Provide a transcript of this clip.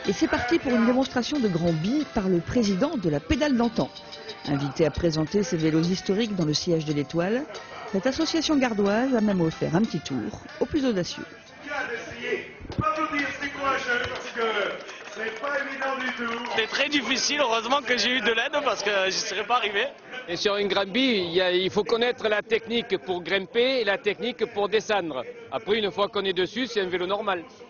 Et c'est parti pour une démonstration de grand bi par le président de la pédale d'antan. Invité à présenter ses vélos historiques dans le sillage de l'Étoile, cette association gardoise a même offert un petit tour aux plus audacieux. C'est très difficile, heureusement que j'ai eu de l'aide parce que je ne serais pas arrivé. Et sur une Grand Bi, il faut connaître la technique pour grimper et la technique pour descendre. Après, une fois qu'on est dessus, c'est un vélo normal.